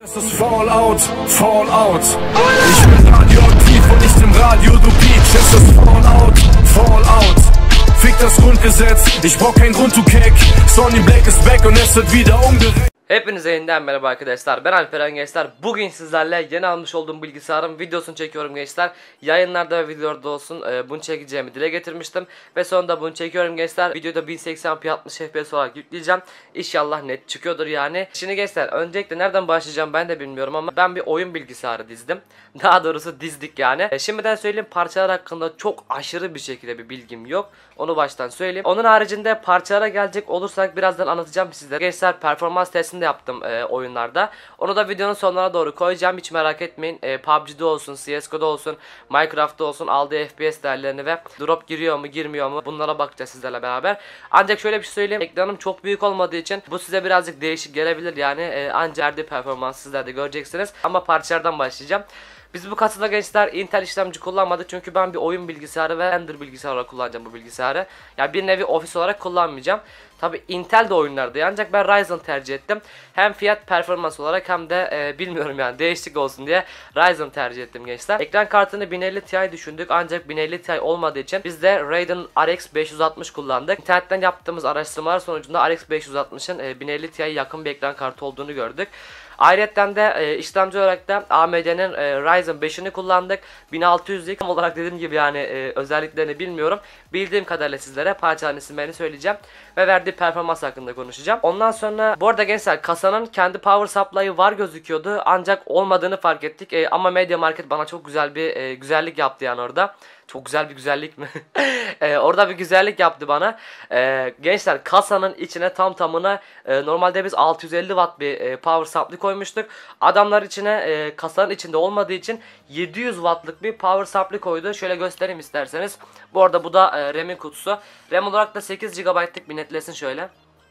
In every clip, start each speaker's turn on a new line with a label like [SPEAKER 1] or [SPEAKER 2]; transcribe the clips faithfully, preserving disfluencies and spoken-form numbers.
[SPEAKER 1] Es ist Fallout, Fallout. Ich bin radioaktiv und nicht im Radio, du Peach. Es ist Fallout, Fallout. Fick das Grundgesetz, ich brauch keinen Grund, du Keck. Sonny Black ist back und es wird wieder umgerechnet.
[SPEAKER 2] Hepinize yeniden merhaba arkadaşlar, ben Alperen gençler. Bugün sizlerle yeni almış olduğum bilgisayarın videosunu çekiyorum gençler. Yayınlarda ve videolarda olsun e, bunu çekeceğimi dile getirmiştim. Ve sonunda bunu çekiyorum gençler. Videoda bin seksen p altmış f p s olarak yükleyeceğim. İnşallah net çıkıyordur yani. Şimdi gençler, öncelikle nereden başlayacağım ben de bilmiyorum ama ben bir oyun bilgisayarı dizdim. Daha doğrusu dizdik yani. E, şimdiden söyleyeyim, parçalar hakkında çok aşırı bir şekilde bir bilgim yok. Onu baştan söyleyeyim. Onun haricinde parçalara gelecek olursak birazdan anlatacağım sizlere. Gençler, performans testini yaptım e, oyunlarda. Onu da videonun sonlarına doğru koyacağım. Hiç merak etmeyin. E, P U B G'de olsun, C S G O'da olsun, Minecraft'ta olsun aldığı F P S değerlerini ve drop giriyor mu girmiyor mu bunlara bakacağız sizlerle beraber. Ancak şöyle bir şey söyleyeyim. Ekranım çok büyük olmadığı için bu size birazcık değişik gelebilir yani. E, ancak verdiği performans sizler de göreceksiniz. Ama parçalardan başlayacağım. Biz bu kasada gençler Intel işlemci kullanmadık çünkü ben bir oyun bilgisayarı ve render bilgisayarı olarak kullanacağım bu bilgisayarı. Yani bir nevi ofis olarak kullanmayacağım. Tabi Intel de oyunlarda ancak ben Ryzen tercih ettim. Hem fiyat performans olarak hem de e, bilmiyorum yani değişiklik olsun diye Ryzen tercih ettim gençler. Ekran kartını bin elli Ti düşündük ancak bin elli Ti olmadığı için biz de Radeon R X beş yüz altmış kullandık. İnternetten yaptığımız araştırmalar sonucunda R X beş yüz altmışın e, bin elli Ti'ye yakın bir ekran kartı olduğunu gördük. Ayrıca de e, işlemci olarak da A M D'nin e, Ryzen beşini kullandık. bin altı yüzlik olarak dediğim gibi yani e, özelliklerini bilmiyorum. Bildiğim kadarıyla sizlere parçaların isimlerini söyleyeceğim ve verdiği performans hakkında konuşacağım. Ondan sonra bu arada gençler, kasanın kendi power supply'ı var gözüküyordu ancak olmadığını fark ettik. E, ama Media Market bana çok güzel bir e, güzellik yaptı yani orada. Çok güzel bir güzellik mi? ee, orada bir güzellik yaptı bana. Ee, gençler, kasanın içine tam tamına e, normalde biz altı yüz elli watt bir e, power supply koymuştuk. Adamlar içine e, kasanın içinde olmadığı için yedi yüz wattlık bir power supply koydu. Şöyle göstereyim isterseniz. Bu arada bu da e, RAM'in kutusu. RAM olarak da sekiz gigabaytlık, bir netlesin şöyle.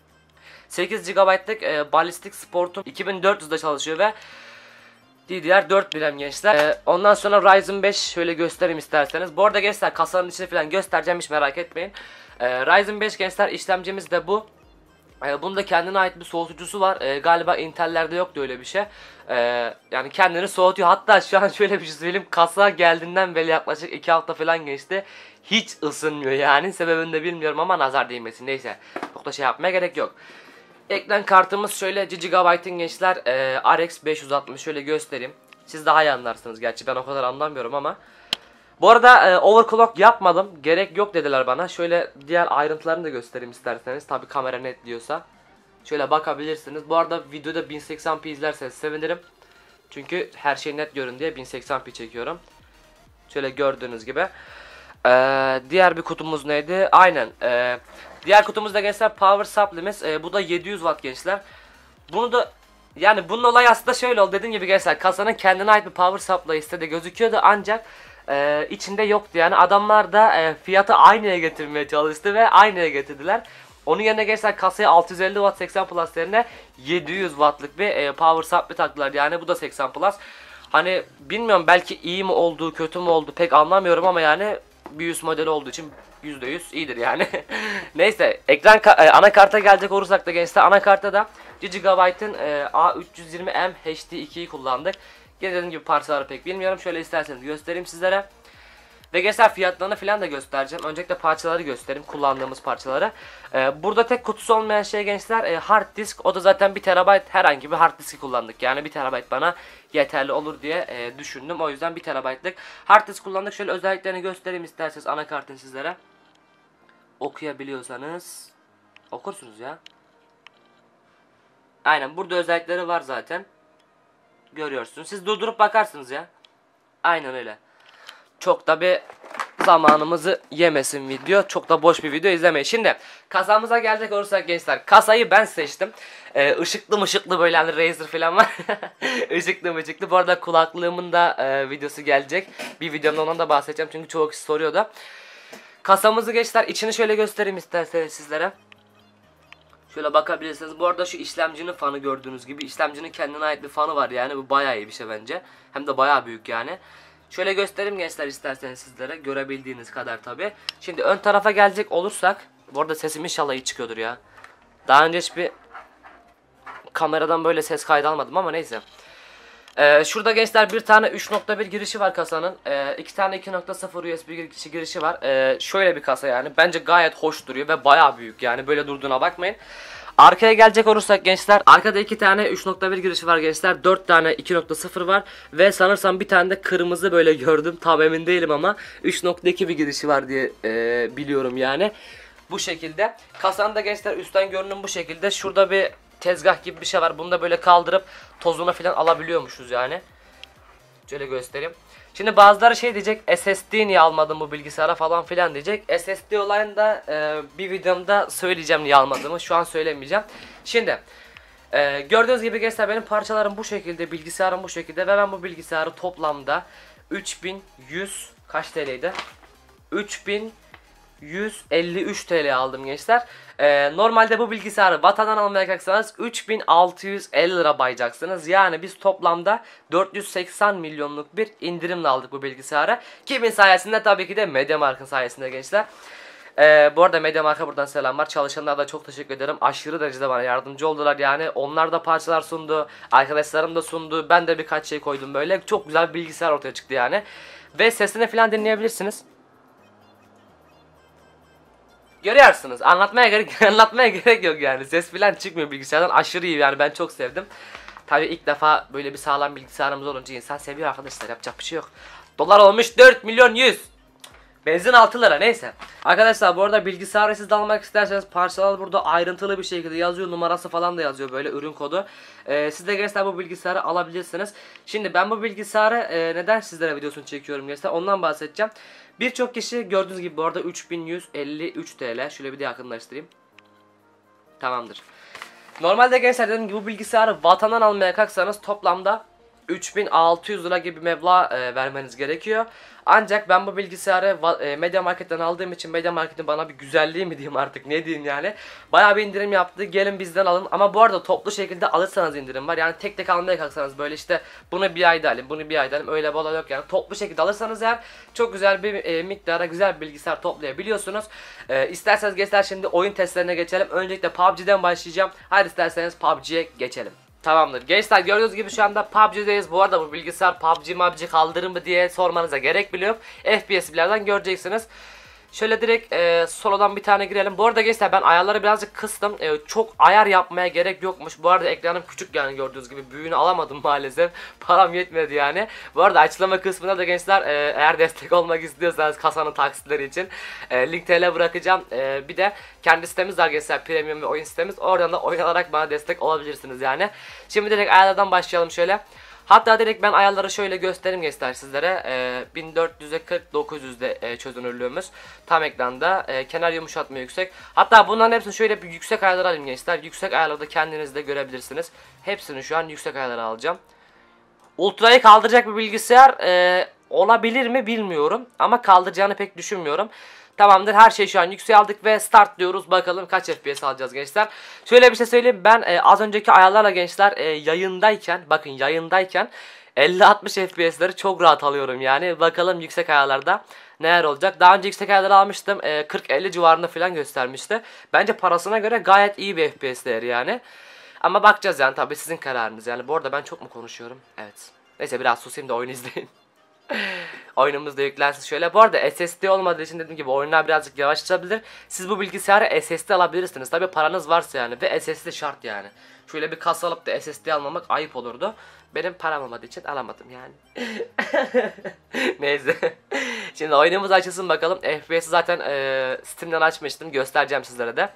[SPEAKER 2] sekiz gigabaytlık e, Ballistic Sport'un iki bin dört yüzde çalışıyor ve D D R dört RAM gençler. Ee, ondan sonra Ryzen beş şöyle göstereyim isterseniz. Bu arada gençler, kasanın içini falan göstereceğim, hiç merak etmeyin. Ee, Ryzen beş gençler, işlemcimiz de bu. Ee, bunda kendine ait bir soğutucusu var. Ee, galiba Intel'lerde yoktu öyle bir şey. Ee, yani kendini soğutuyor. Hatta şu an şöyle bir şey söyleyeyim. Kasa geldiğinden beri yaklaşık iki hafta falan geçti. Hiç ısınmıyor yani. Sebebini de bilmiyorum ama nazar değmesin. Neyse. Çok da şey yapmaya gerek yok. Ekran kartımız şöyle Gigabyte'ın gençler e, R X beş yüz altmış, şöyle göstereyim. Siz daha iyi anlarsınız, gerçi ben o kadar anlamıyorum ama. Bu arada e, overclock yapmadım, gerek yok dediler bana. Şöyle diğer ayrıntılarını da göstereyim isterseniz, tabi kamera net diyorsa. Şöyle bakabilirsiniz. Bu arada videoda bin seksen p izlerseniz sevinirim. Çünkü her şey net görün diye bin seksen p çekiyorum. Şöyle gördüğünüz gibi. Ee, diğer bir kutumuz neydi? Aynen. Ee, diğer kutumuzda gençler power supply'miz. Ee, bu da yedi yüz watt gençler. Bunu da yani bunun olayı aslında şöyle oldu. Dediğim gibi gençler, kasanın kendine ait bir power supply istedi gözüküyordu ancak e, içinde yoktu yani. Adamlar da e, fiyatı aynıya getirmeye çalıştı ve aynıya getirdiler. Onun yerine gençler kasaya altı yüz elli watt seksen plus yerine yedi yüz wattlık bir e, power supply taktılar. Yani bu da seksen plus. Hani bilmiyorum, belki iyi mi oldu kötü mü oldu pek anlamıyorum ama yani bir üst modeli olduğu için yüzde yüz iyidir yani. Neyse, ekran e, anakarta gelecek olursak da gençler, anakartta da Gigabyte'ın e, A üç yüz yirmi M H D ikiyi kullandık. Gene dediğim gibi parçaları pek bilmiyorum. Şöyle isterseniz göstereyim sizlere. Ve gençler, fiyatlarını falan da göstereceğim. Öncelikle parçaları göstereyim, kullandığımız parçaları. Ee, burada tek kutusu olmayan şey gençler e, hard disk. O da zaten bir terabayt, herhangi bir hard diski kullandık. Yani bir terabayt bana yeterli olur diye e, düşündüm. O yüzden bir terabaytlık hard disk kullandık. Şöyle özelliklerini göstereyim isterseniz anakartın sizlere. Okuyabiliyorsanız okursunuz ya. Aynen, burada özellikleri var zaten. Görüyorsunuz. Siz durdurup bakarsınız ya. Aynen öyle. Çok da bir zamanımızı yemesin video. Çok da boş bir video izlemeyin. Şimdi kasamıza gelecek olursak gençler, kasayı ben seçtim. Ee, ışıklı mışıklı böyle hani Razer falan var. Işıklı mışıklı. Bu arada kulaklığımın da e, videosu gelecek. Bir videomda ondan da bahsedeceğim çünkü çoğu kişi soruyordu. Kasamızı gençler, içini şöyle göstereyim isterseniz sizlere. Şöyle bakabilirsiniz. Bu arada şu işlemcinin fanı, gördüğünüz gibi işlemcinin kendine ait bir fanı var yani. Bu bayağı iyi bir şey bence. Hem de bayağı büyük yani. Şöyle göstereyim gençler isterseniz sizlere, görebildiğiniz kadar tabi. Şimdi ön tarafa gelecek olursak, bu arada sesim inşallah iyi çıkıyordur ya. Daha önce hiçbir kameradan böyle ses kaydı almadım ama neyse. Ee, şurada gençler bir tane üç nokta bir girişi var kasanın. Ee, iki tane iki nokta sıfır U S B girişi, girişi var. Ee, şöyle bir kasa yani. Bence gayet hoş duruyor ve bayağı büyük yani. Böyle durduğuna bakmayın. Arkaya gelecek olursak gençler, arkada iki tane üç nokta bir girişi var gençler. dört tane iki nokta sıfır var ve sanırsam bir tane de kırmızı böyle gördüm. Tam emin değilim ama üç nokta iki bir girişi var diye e, biliyorum yani. Bu şekilde. Kasanın da gençler üstten görünüm bu şekilde. Şurada bir tezgah gibi bir şey var. Bunu da böyle kaldırıp tozunu falan alabiliyormuşuz yani. Şöyle göstereyim. Şimdi bazıları şey diyecek, S S D niye almadım bu bilgisayara falan filan diyecek. S S D olayını da e, bir videomda söyleyeceğim niye almadığımı. Şu an söylemeyeceğim. Şimdi e, gördüğünüz gibi gençler benim parçalarım bu şekilde, bilgisayarım bu şekilde ve ben bu bilgisayarı toplamda üç bin yüz kaç T L'ydi? üç bin yüz elli üç T L aldım gençler. Ee, normalde bu bilgisayarı vatandan almaya kalksanız üç bin altı yüz elli lira bayacaksınız. Yani biz toplamda dört yüz seksen milyonluk bir indirimle aldık bu bilgisayarı. Kimin sayesinde? Tabii ki de MediaMarkt'ın sayesinde gençler. Ee, bu arada MediaMarkt'a buradan selamlar. Çalışanlara da çok teşekkür ederim. Aşırı derecede bana yardımcı oldular yani. Onlar da parçalar sundu. Arkadaşlarım da sundu. Ben de birkaç şey koydum böyle. Çok güzel bir bilgisayar ortaya çıktı yani. Ve sesini falan dinleyebilirsiniz. Görüyorsunuz. Anlatmaya gerek anlatmaya gerek yok yani. Ses falan çıkmıyor bilgisayardan. Aşırı iyi yani. Ben çok sevdim. Tabii ilk defa böyle bir sağlam bilgisayarımız olunca insan seviyor arkadaşlar. Yapacak bir şey yok. Dolar olmuş dört milyon yüz. Benzin altı lira neyse. Arkadaşlar bu arada bilgisayarı siz de almak isterseniz parçalar burada ayrıntılı bir şekilde yazıyor. Numarası falan da yazıyor böyle, ürün kodu. Ee, siz de gençler bu bilgisayarı alabilirsiniz. Şimdi ben bu bilgisayarı e, neden sizlere videosunu çekiyorum gençler, ondan bahsedeceğim. Birçok kişi gördüğünüz gibi bu arada üç bin yüz elli üç T L. Şöyle bir de yakınlaştırayım. Tamamdır. Normalde gençler dediğim gibi bu bilgisayarı vatandan almaya kalksanız toplamda üç bin altı yüz lira gibi bir meblağ e, vermeniz gerekiyor. Ancak ben bu bilgisayarı e, MediaMarkt'ten aldığım için MediaMarkt'in bana bir güzelliği mi diyeyim artık ne diyeyim yani. Bayağı bir indirim yaptı. Gelin bizden alın. Ama bu arada toplu şekilde alırsanız indirim var. Yani tek tek almaya kalksanız böyle işte bunu bir ayda alayım, bunu bir ayda alayım, öyle bir olay yok yani. Toplu şekilde alırsanız eğer çok güzel bir e, miktara güzel bir bilgisayar toplayabiliyorsunuz. E, isterseniz gençler şimdi oyun testlerine geçelim. Öncelikle P U B G'den başlayacağım. Hadi isterseniz P U B G'ye geçelim. Tamamdır. Gençler gördüğünüz gibi şu anda P U B G'deyiz. Bu arada bu bilgisayar P U B G M A B G kaldırır mı diye sormanıza gerek bile yok. F P S birazdan göreceksiniz. Şöyle direkt e, solodan bir tane girelim. Bu arada gençler ben ayarları birazcık kıstım. E, çok ayar yapmaya gerek yokmuş. Bu arada ekranım küçük yani gördüğünüz gibi. Büyüğünü alamadım maalesef. Param yetmedi yani. Bu arada açıklama kısmında da gençler e, eğer destek olmak istiyorsanız kasanın taksitleri için e, link T L bırakacağım. E, bir de kendi sitemiz var gençler. Premium ve oyun sitemiz. Oradan da oyun alarak bana destek olabilirsiniz yani. Şimdi direkt ayarlardan başlayalım şöyle. Hatta direkt ben ayarları şöyle göstereyim gençler sizlere. E, bin dört yüze kırk dokuz yüzde e, çözünürlüğümüz tam ekranda. E, kenar yumuşatma yüksek. Hatta bunların hepsini şöyle bir yüksek ayarlara alayım gençler. Yüksek ayarlarda kendiniz de görebilirsiniz. Hepsini şu an yüksek ayarlara alacağım. Ultra'yı kaldıracak bir bilgisayar e, olabilir mi bilmiyorum. Ama kaldıracağını pek düşünmüyorum. Tamamdır, her şeyi şu an yükseğe aldık ve start diyoruz. Bakalım kaç F P S alacağız gençler. Şöyle bir şey söyleyeyim, ben e, az önceki ayarlarla gençler e, yayındayken, bakın yayındayken elli altmış F P S'leri çok rahat alıyorum yani. Bakalım yüksek ayarlarda neler olacak. Daha önce yüksek ayarları almıştım, e, kırk elli civarında falan göstermişti. Bence parasına göre gayet iyi bir F P S değeri yani. Ama bakacağız yani, tabii sizin kararınız yani. Bu arada ben çok mu konuşuyorum? Evet. Neyse biraz susayım da oyun izleyin. Oyunumuz da yüklensin şöyle. Bu arada S S D olmadığı için dediğim gibi oyunlar birazcık yavaşlatabilir. Siz bu bilgisayarı S S D alabilirsiniz. Tabi paranız varsa yani. Ve S S D şart yani. Şöyle bir kasa alıp da S S D almamak ayıp olurdu. Benim param olmadığı için alamadım yani. Neyse. Şimdi oyunumuz açılsın bakalım. F P S'i zaten e, Steam'den açmıştım. Göstereceğim sizlere de.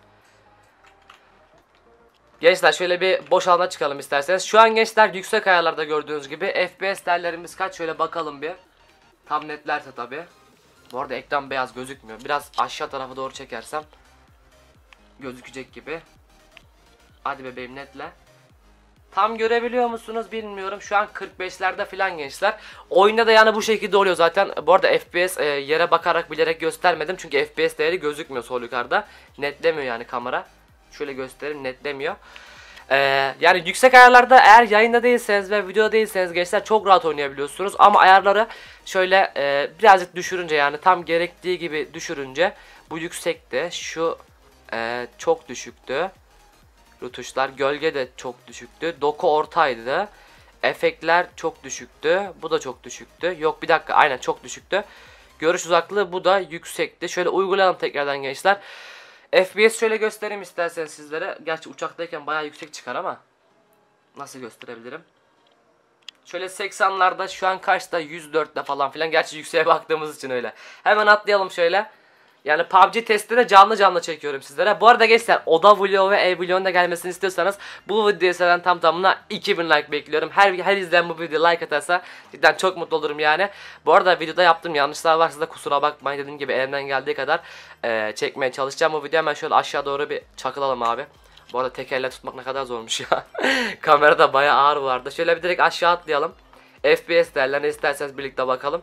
[SPEAKER 2] Gençler şöyle bir boş alana çıkalım isterseniz. Şu an gençler yüksek ayarlarda gördüğünüz gibi. F P S değerlerimiz kaç? Şöyle bakalım bir. Tam netlerse tabi. Bu arada ekran beyaz gözükmüyor. Biraz aşağı tarafa doğru çekersem gözükecek gibi. Hadi bebeğim netle. Tam görebiliyor musunuz bilmiyorum. Şu an kırk beşlerde falan gençler. Oyunda da yani bu şekilde oluyor zaten. Bu arada F P S e, yere bakarak bilerek göstermedim. Çünkü F P S değeri gözükmüyor sol yukarıda. Netlemiyor yani kamera. Şöyle göstereyim, netlemiyor. Ee, yani yüksek ayarlarda eğer yayında değilseniz ve videoda değilseniz gençler çok rahat oynayabiliyorsunuz. Ama ayarları şöyle e, birazcık düşürünce, yani tam gerektiği gibi düşürünce, bu yüksekti. Şu e, çok düşüktü. Rutuşlar, gölge de çok düşüktü. Doku ortaydı. Efektler çok düşüktü. Bu da çok düşüktü. Yok bir dakika, aynen çok düşüktü. Görüş uzaklığı bu da yüksekti. Şöyle uygulayalım tekrardan gençler. F P S şöyle göstereyim isterseniz sizlere. Gerçi uçaktayken bayağı yüksek çıkar ama nasıl gösterebilirim? Şöyle seksenlerde şu an kaçta? yüz dörtte falan filan. Gerçi yükseğe baktığımız için öyle. Hemen atlayalım şöyle. Yani P U B G testini canlı canlı çekiyorum sizlere. Bu arada gençler oda vlogu ve ev vlogunun da gelmesini istiyorsanız bu videoyu seven tam tamına iki bin like bekliyorum. Her her izleyen bu videoya like atarsa cidden çok mutlu olurum yani. Bu arada videoda yaptığım yanlışlar varsa da kusura bakmayın, dediğim gibi elimden geldiği kadar e, çekmeye çalışacağım bu videoyu. Hemen şöyle aşağı doğru bir çakılalım abi. Bu arada tek elle tutmak ne kadar zormuş ya. Kamerada bayağı ağır vardı. Şöyle bir direkt aşağı atlayalım. F P S değerlerine isterseniz birlikte bakalım.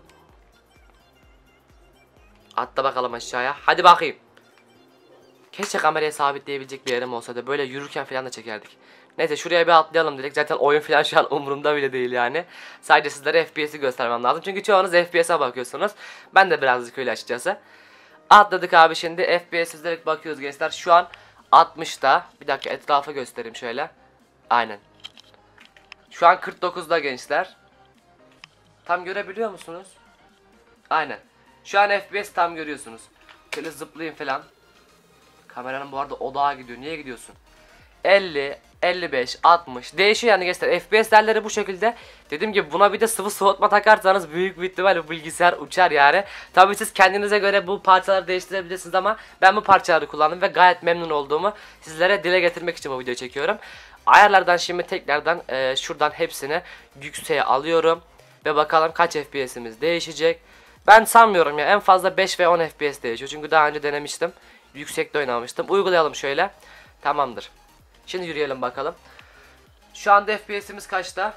[SPEAKER 2] Atla bakalım aşağıya. Hadi bakayım. Keşke kameraya sabitleyebilecek bir yerim olsa da böyle yürürken falan da çekerdik. Neyse şuraya bir atlayalım direkt. Zaten oyun falan şu an umurumda bile değil yani. Sadece sizlere F P S'i göstermem lazım. Çünkü çoğunuz F P S'e bakıyorsunuz. Ben de birazcık öyle açıkçası. Atladık abi şimdi. F P S izleyerek bakıyoruz gençler. Şu an altmışta. Bir dakika etrafa göstereyim şöyle. Aynen. Şu an kırk dokuzda gençler. Tam görebiliyor musunuz? Aynen. Şu an F P S tam görüyorsunuz. Şöyle zıplayayım falan. Kameranın bu arada odağa gidiyor. Niye gidiyorsun? elli, elli beş, altmış. Değişiyor yani gençler. F P S değerleri bu şekilde. Dediğim gibi buna bir de sıvı soğutma takarsanız büyük bir ihtimalle bilgisayar uçar yani. Tabii siz kendinize göre bu parçaları değiştirebilirsiniz ama ben bu parçaları kullandım ve gayet memnun olduğumu sizlere dile getirmek için bu videoyu çekiyorum. Ayarlardan şimdi tekrardan e, şuradan hepsini yükseğe alıyorum. Ve bakalım kaç F P S'imiz değişecek. Ben sanmıyorum ya, en fazla beş ve on F P S değişiyor. Çünkü daha önce denemiştim. Yüksekte oynamıştım. Uygulayalım şöyle. Tamamdır. Şimdi yürüyelim bakalım. Şu anda F P S'imiz kaçta?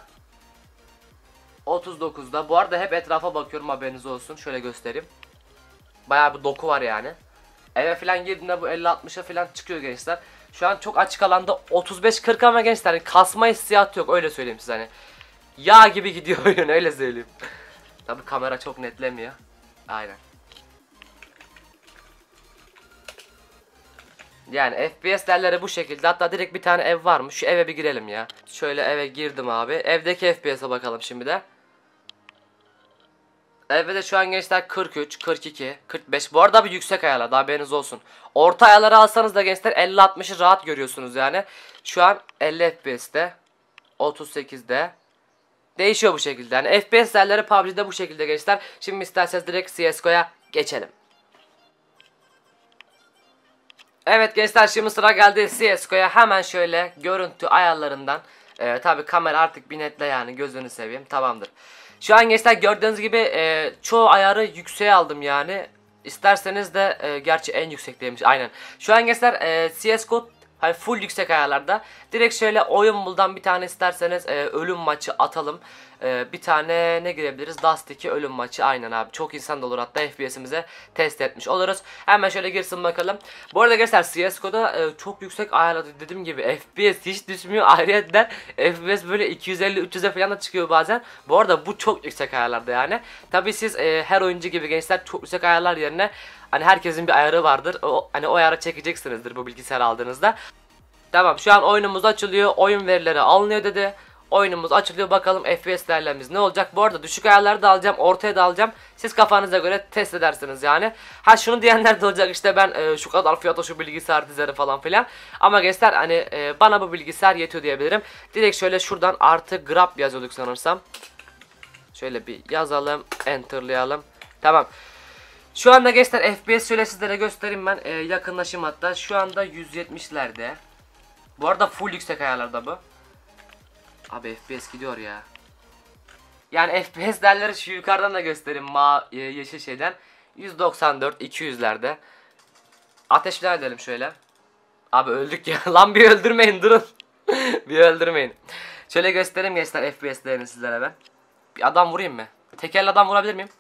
[SPEAKER 2] otuz dokuzda. Bu arada hep etrafa bakıyorum, haberiniz olsun. Şöyle göstereyim. Bayağı bir doku var yani. Eve falan girdiğimde bu elli altmışa falan çıkıyor gençler. Şu an çok açık alanda otuz beş kırk ama gençler yani kasma hissiyatı yok, öyle söyleyeyim size hani. Yağ gibi gidiyor oyun, öyle söyleyeyim. Tabi kamera çok netlemiyor. Aynen. Yani F P S değerleri bu şekilde. Hatta direkt bir tane ev varmış. Şu eve bir girelim ya. Şöyle eve girdim abi. Evdeki F P S'e bakalım şimdi de. Evde de şu an gençler kırk üç, kırk iki, kırk beş. Bu arada bir yüksek ayarlar, haberiniz olsun. Orta ayarları alsanız da gençler elli altmışı rahat görüyorsunuz yani. Şu an elli F P S'te, otuz sekizde. Değişiyor bu şekilde. Yani F P S değerleri P U B G'de bu şekilde gençler. Şimdi isterseniz direkt C S G O'ya geçelim. Evet gençler, şimdi sıra geldi C S G O'ya. Hemen şöyle görüntü ayarlarından. Ee, tabi kamera artık bir netle yani, gözünü seveyim. Tamamdır. Şu an gençler gördüğünüz gibi e, çoğu ayarı yükseğe aldım yani. İsterseniz de e, gerçi en yüksekteymiş aynen. Şu an gençler e, C S G O hani full yüksek ayarlarda. Direkt şöyle oyun buldan bir tane isterseniz e, ölüm maçı atalım. E, bir tane ne girebiliriz? Dust iki ölüm maçı, aynen abi. Çok insan da olur, hatta F P S'imize test etmiş oluruz. Hemen şöyle girsin bakalım. Bu arada gençler C S G O'da e, çok yüksek ayarladı, dediğim gibi F P S hiç düşmüyor. Ayrıca F P S böyle iki yüz elli üç yüze falan da çıkıyor bazen. Bu arada bu çok yüksek ayarlarda yani. Tabi siz e, her oyuncu gibi gençler çok yüksek ayarlar yerine hani herkesin bir ayarı vardır. O, hani o ayarı çekeceksinizdir bu bilgisayarı aldığınızda. Tamam, şu an oyunumuz açılıyor. Oyun verileri alınıyor dedi. Oyunumuz açılıyor, bakalım F P S değerlerimiz ne olacak. Bu arada düşük ayarları da alacağım, ortaya da alacağım. Siz kafanıza göre test edersiniz yani. Ha şunu diyenler de olacak, işte ben e, şu kadar fiyata şu bilgisayar dizerim falan filan. Ama gençler hani e, bana bu bilgisayar yetiyor diyebilirim. Direkt şöyle şuradan artı grab yazıyorduk sanırsam. Şöyle bir yazalım, enterlayalım. Tamam. Şu anda gençler F P S şöyle sizlere göstereyim ben, e, yakınlaşayım hatta. Şu anda yüz yetmişlerde. Bu arada full yüksek ayarlarda bu. Abi F P S gidiyor ya. Yani F P S değerleri şu yukarıdan da göstereyim, ma yeşil şeyden. yüz doksan dört iki yüzlerde. Ateş falan edelim şöyle. Abi öldük ya. Lan bir öldürmeyin, durun. Bir öldürmeyin. Şöyle göstereyim gençler F P S değerini sizlere ben. Bir adam vurayım mı? Tekerli adam vurabilir miyim?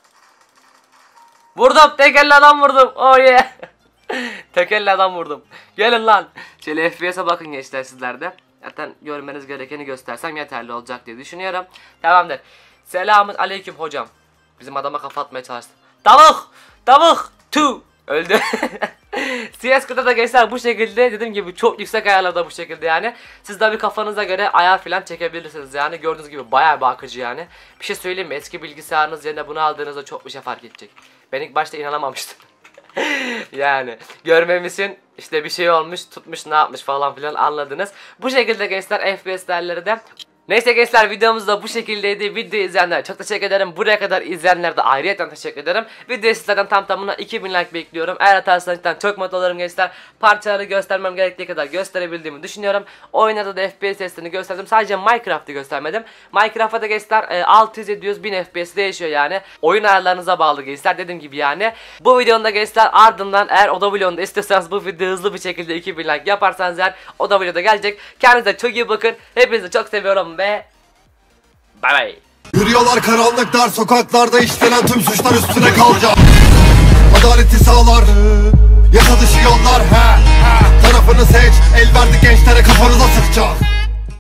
[SPEAKER 2] Vurdum, tekerli adam vurdum. Oh yeah. Tekerli adam vurdum. Gelin lan. Şöyle F P S'e bakın gençler sizlerde. Zaten görmeniz gerekeni göstersem yeterli olacak diye düşünüyorum. Tamamdır. Selamun aleyküm hocam. Bizim adama kafa atmaya çalıştım. Tavuk! Tavuk! Tu! Öldü. C S G O'da da gençler bu şekilde, dediğim gibi çok yüksek ayarlarda bu şekilde yani. Siz de bir kafanıza göre ayar falan çekebilirsiniz yani. Gördüğünüz gibi bayağı bir akıcı yani. Bir şey söyleyeyim mi? Eski bilgisayarınız yerine bunu aldığınızda çok bir şey fark edecek. Ben ilk başta inanamamıştım. Yani görmemişsin, işte bir şey olmuş, tutmuş, ne yapmış falan filan, anladınız. Bu şekilde gençler F P S değerleri de. Neyse gençler, videomuz da bu şekildeydi. Video izleyenler çok teşekkür ederim. Buraya kadar izleyenler de ayrıyeten teşekkür ederim. Videoyu sizlerden tam tamına iki bin like bekliyorum. Eğer atarsanız çok mutlu olurum gençler. Parçaları göstermem gerektiği kadar gösterebildiğimi düşünüyorum. Oyunda da F P S testini gösterdim. Sadece Minecraft'ı göstermedim. Minecraft'ta da gençler altı yüz yedi yüz bin F P S değişiyor yani. Oyun ayarlarınıza bağlı gençler, dediğim gibi yani. Bu videonun da gençler ardından, eğer oda vlogunda istiyorsanız bu video hızlı bir şekilde iki bin like yaparsanız eğer oda vlogda gelecek. Kendinize çok iyi bakın. Hepinizi çok seviyorum ve bay bay.
[SPEAKER 3] Yürüyorlar karanlık dar sokaklarda, işlenen tüm suçlar üstüne kalacak. Adaleti sağlar, yasa dışı yollar, he, he. Tarafını seç, el verdi gençlere, kafanıza sıkacak.